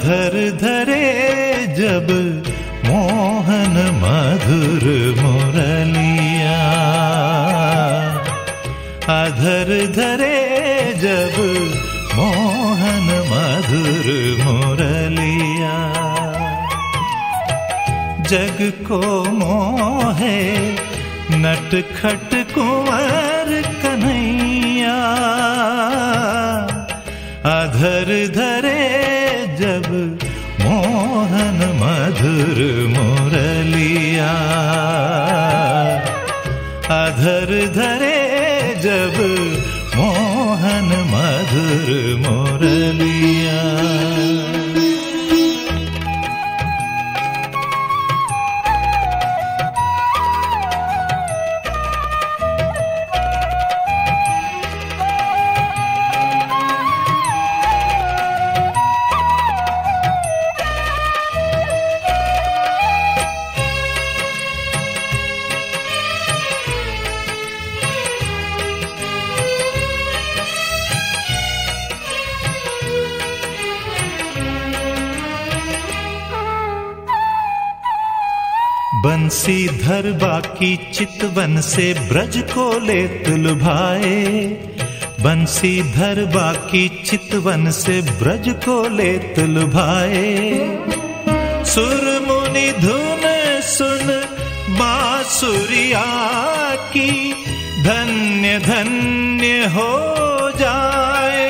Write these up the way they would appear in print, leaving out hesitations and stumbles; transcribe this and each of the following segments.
अधर धरे जब मोहन मधुर मुरलिया, अधर धरे जब मोहन मधुर मुरलिया। जग को मोहे नटखट कुंवर कन्हैया, अधर धरे जब मोहन मधुर मुरलिया, अधर धरे जब मोहन मधुर मुरलिया। बंसीधर बाकी चितवन से ब्रज को ले तुलभाए, बंसीधर बाकी चितवन से ब्रज को ले तुलभाए। सुर मुनि धुन सुन बांसुरिया की, धन्य धन्य हो जाए।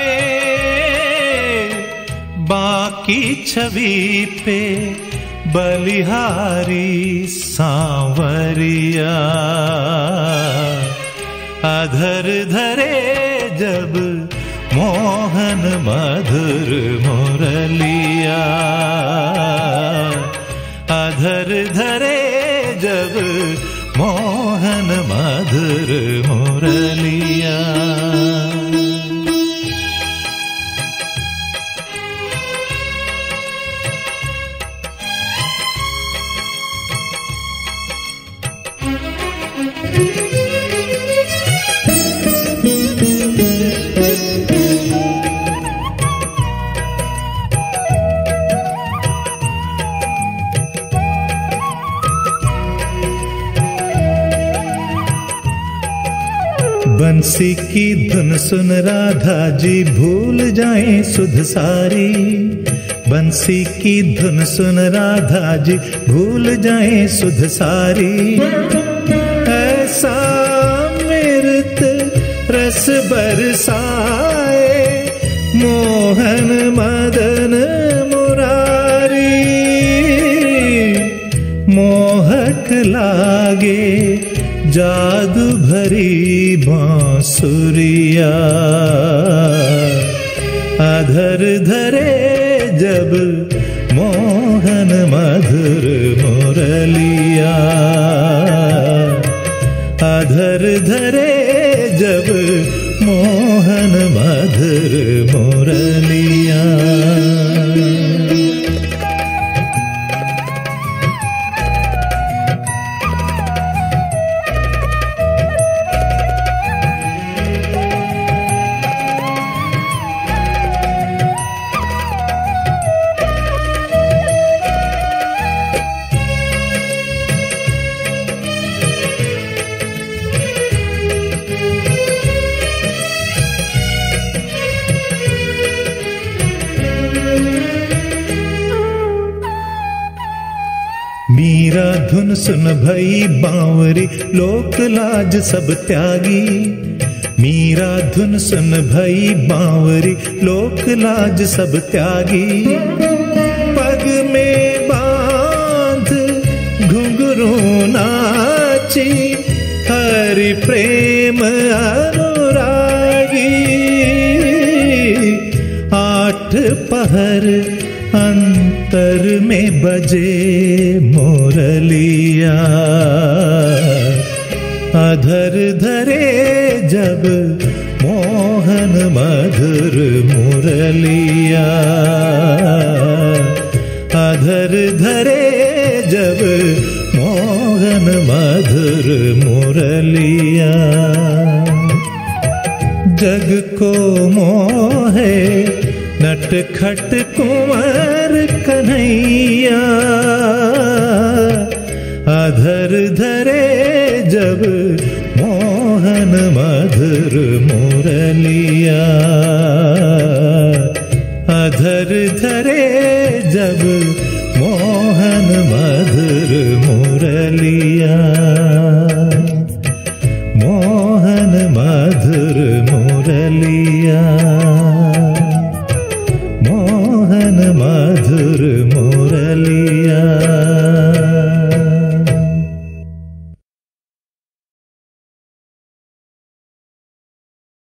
बाकी छवि पे बलिहारी सांवरिया, अधर धरे जब मोहन मधुर मुरलिया, अधर धरे जब मोहन मधुर मुरलिया। बंसी की धुन सुन राधा जी भूल जाएं सुध सारी, बंसी की धुन सुन राधा जी भूल जाएं सुध सारी। ऐसा अमृत रस बरसाए मोहन मदन मुरारी, मोहक लागे जादू भरी बांसुरिया, अधर धरे जब मोहन मधुर मुरलिया, अधर धरे जब मोहन मधुर मुरलिया। मीरा धुन सुन भई बांवरी लोक लाज सब त्यागी, मीरा धुन सुन भई बांवरी लोक लाज सब त्यागी। पग में बांध घुंघरू नाची हरि प्रेम अनुरागी, आठ पहर अंतर में बजे मुरलिया, अधर धरे जब मोहन मधुर मुरलिया, अधर धरे जब मोहन मधुर मुरलिया। जग को मोहे नटखट कुंवर कन्हैया, अधर धरे जब मोहन मधुर मुरलिया, अधर धरे जब मोहन मधुर मुरलिया।